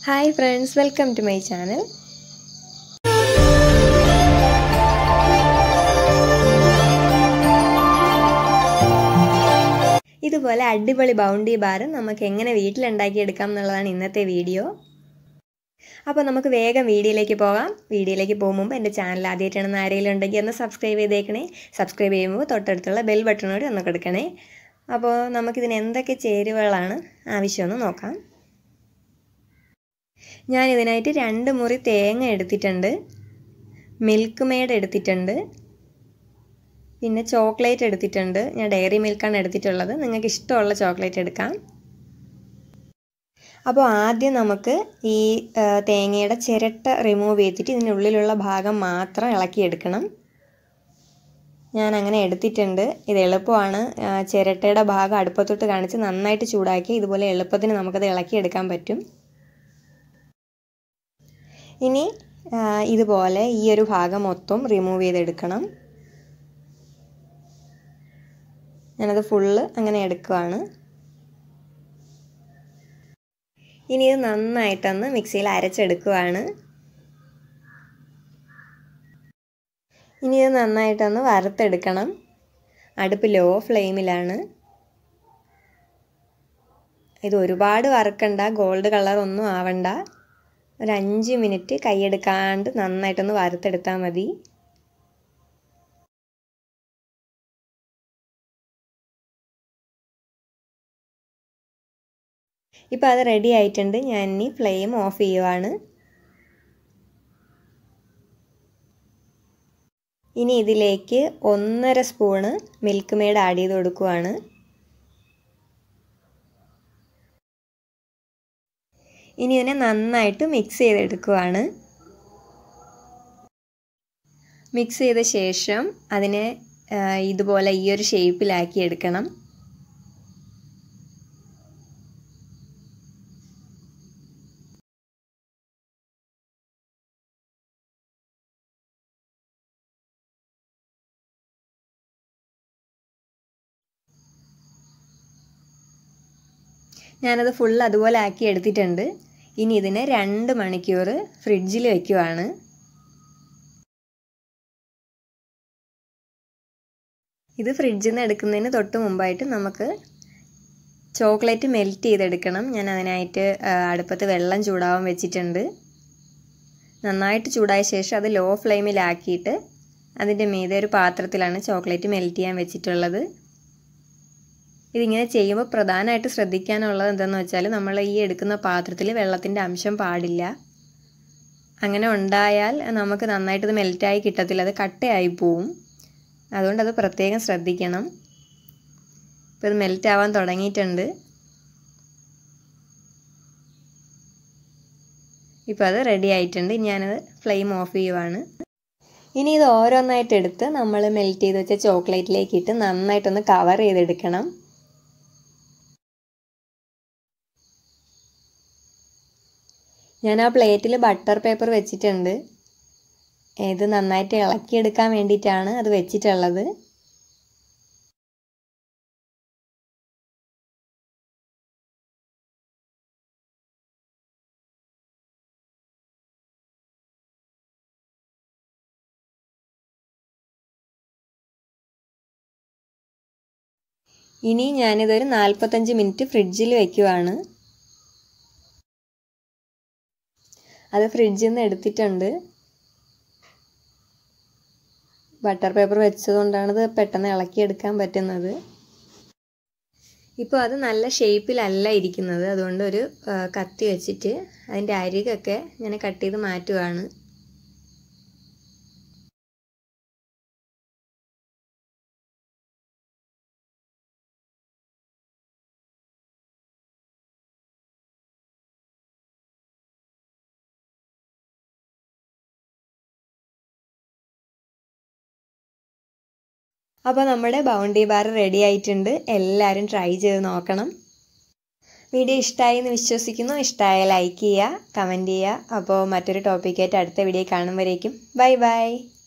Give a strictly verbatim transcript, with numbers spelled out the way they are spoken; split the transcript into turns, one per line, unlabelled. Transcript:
Hi friends, welcome to my channel. ഇതുപോലെ അടിപൊളി bounty bar നമുക്ക് എങ്ങനെ വീട്ടിൽ ഉണ്ടാക്കി എടുക്കാം എന്നുള്ളതാണ് ഇന്നത്തെ വീഡിയോ. അപ്പോൾ നമുക്ക് വേഗം വീഡിയോയിലേക്ക് പോകാം. വീഡിയോയിലേക്ക് പോകുമ്പോൾ എൻ്റെ ചാനൽ ആദ്യമായിട്ടാണ് ആരെങ്കിലും ഉണ്ടെങ്കിൽ ഒന്ന് സബ്സ്ക്രൈബ് ചെയ്തേക്കണേ. സബ്സ്ക്രൈബ് ചെയ്യുമ്പോൾ തൊട്ടടുത്തുള്ള ബെൽ ബട്ടണോട് ഒന്ന് കൊടുക്കണേ. അപ്പോൾ നമുക്കിതിന് എന്തൊക്കെ ചേരുവകളാണ് ആവശ്യമെന്ന് നോക്കാം. ഞാൻ ഇതിനായിട്ട് രണ്ട് മുറി തേങ്ങ എടുത്തിട്ടുണ്ട്, മിൽക്ക് മെയ്ഡ് എടുത്തിട്ടുണ്ട്, പിന്നെ ചോക്ലേറ്റ് എടുത്തിട്ടുണ്ട്. ഞാൻ ഡയറി മിൽക്കാണ് എടുത്തിട്ടുള്ളത്, നിങ്ങൾക്ക് ഇഷ്ടമുള്ള ചോക്ലേറ്റ് എടുക്കാം. അപ്പോൾ ആദ്യം നമുക്ക് ഈ തേങ്ങയുടെ ചിരട്ട റിമൂവ് ചെയ്തിട്ട് ഇതിനുള്ളിലുള്ള ഭാഗം മാത്രം ഇളക്കിയെടുക്കണം. ഞാൻ അങ്ങനെ എടുത്തിട്ടുണ്ട്. ഇത് എളുപ്പമാണ്. ചിരട്ടയുടെ ഭാഗം അടുപ്പത്തോട്ട് കാണിച്ച് നന്നായിട്ട് ചൂടാക്കി ഇതുപോലെ എളുപ്പത്തിന് നമുക്കത് ഇളക്കിയെടുക്കാൻ പറ്റും. ഇനി ഇതുപോലെ ഈ ഒരു ഭാഗം മൊത്തം റിമൂവ് ചെയ്തെടുക്കണം. ഞാനത് ഫുള്ള് അങ്ങനെ എടുക്കുകയാണ്. ഇനി ഇത് നന്നായിട്ടൊന്ന് മിക്സിയിൽ അരച്ചെടുക്കുകയാണ്. ഇനി ഇത് നന്നായിട്ടൊന്ന് വറുത്തെടുക്കണം. അടുപ്പ് ലോ ഫ്ലെയിമിലാണ്. ഇത് ഒരുപാട് വറുക്കണ്ട, ഗോൾഡ് കളർ ഒന്നും ആവണ്ട. ഒരു അഞ്ച് മിനിറ്റ് കൈയെടുക്കാണ്ട് നന്നായിട്ടൊന്ന് വറുത്തെടുത്താൽ മതി. ഇപ്പോൾ അത് റെഡി ആയിട്ടുണ്ട്. ഞാൻ ഇനി ഫ്ലെയിം ഓഫ് ചെയ്യുവാണ്. ഇനി ഇതിലേക്ക് ഒന്നര സ്പൂണ് മിൽക്ക് മെയ്ഡ് ആഡ് ചെയ്ത് കൊടുക്കുവാണ്. ഇനി ഇതിനെ നന്നായിട്ട് മിക്സ് ചെയ്തെടുക്കുവാണ്. മിക്സ് ചെയ്ത ശേഷം അതിനെ ഇതുപോലെ ഈ ഒരു ഷേപ്പിലാക്കി എടുക്കണം. ഞാനത് ഫുൾ അതുപോലെ ആക്കി എടുത്തിട്ടുണ്ട്. ഇനി ഇതിനെ രണ്ട് മണിക്കൂർ ഫ്രിഡ്ജിൽ വയ്ക്കുവാണ്. ഇത് ഫ്രിഡ്ജിൽ നിന്ന് എടുക്കുന്നതിന് തൊട്ട് മുമ്പായിട്ട് നമുക്ക് ചോക്ലേറ്റ് മെൽറ്റ് ചെയ്തെടുക്കണം. ഞാൻ അതിനായിട്ട് അടുപ്പത്ത് വെള്ളം ചൂടാവാൻ വെച്ചിട്ടുണ്ട്. നന്നായിട്ട് ചൂടായ ശേഷം അത് ലോ ഫ്ലെയിമിലാക്കിയിട്ട് അതിൻ്റെ മീതെ ഒരു പാത്രത്തിലാണ് ചോക്ലേറ്റ് മെൽറ്റ് ചെയ്യാൻ വെച്ചിട്ടുള്ളത്. ഇതിങ്ങനെ ചെയ്യുമ്പോൾ പ്രധാനമായിട്ട് ശ്രദ്ധിക്കാനുള്ളത് എന്താണെന്ന് വെച്ചാൽ നമ്മൾ ഈ എടുക്കുന്ന പാത്രത്തിൽ വെള്ളത്തിൻ്റെ അംശം പാടില്ല. അങ്ങനെ ഉണ്ടായാൽ നമുക്ക് നന്നായിട്ട് ഇത് മെൽറ്റായി കിട്ടത്തില്ല, അത് കട്ടയായി പോവും. അതുകൊണ്ട് അത് പ്രത്യേകം ശ്രദ്ധിക്കണം. ഇപ്പോൾ ഇത് മെൽറ്റ് ആവാൻ തുടങ്ങിയിട്ടുണ്ട്. ഇപ്പോൾ അത് റെഡി ആയിട്ടുണ്ട്. ഞാനത് ഫ്ലെയിം ഓഫ് ചെയ്യുവാണ്. ഇനി ഇത് ഓരോന്നായിട്ട് എടുത്ത് നമ്മൾ മെൽറ്റ് ചെയ്ത് വെച്ച ചോക്ലേറ്റിലേക്ക് ഇട്ട് നന്നായിട്ടൊന്ന് കവർ ചെയ്തെടുക്കണം. ഞാൻ ആ പ്ലേറ്റിൽ ബട്ടർ പേപ്പർ വെച്ചിട്ടുണ്ട്. ഇത് നന്നായിട്ട് ഇളക്കിയെടുക്കാൻ വേണ്ടിയിട്ടാണ് അത് വെച്ചിട്ടുള്ളത്. ഇനി ഞാനിതൊരു നാൽപ്പത്തഞ്ച് മിനിറ്റ് ഫ്രിഡ്ജിൽ വയ്ക്കുവാണ്. അത് ഫ്രിഡ്ജിൽ നിന്ന് എടുത്തിട്ടുണ്ട്. ബട്ടർ പേപ്പർ വെച്ചതുകൊണ്ടാണ് ഇത് പെട്ടെന്ന് ഇളക്കിയെടുക്കാൻ പറ്റുന്നത്. ഇപ്പോൾ അത് നല്ല ഷേപ്പിലല്ല ഇരിക്കുന്നത്. അതുകൊണ്ട് ഒരു കത്തി വെച്ചിട്ട് അതിൻ്റെ അരികൊക്കെ ഞാൻ കട്ട് ചെയ്ത് മാറ്റുകയാണ്. അപ്പോൾ നമ്മുടെ ബൗണ്ടി ബാർ റെഡി ആയിട്ടുണ്ട്. എല്ലാവരും ട്രൈ ചെയ്ത് നോക്കണം. വീഡിയോ ഇഷ്ടമായി എന്ന് വിശ്വസിക്കുന്നു. ഇഷ്ടമായ ലൈക്ക് ചെയ്യുക, കമൻറ്റ് ചെയ്യുക. അപ്പോൾ മറ്റൊരു ടോപ്പിക്കായിട്ട് അടുത്ത വീഡിയോ കാണുമ്പോഴേക്കും ബൈ ബൈ.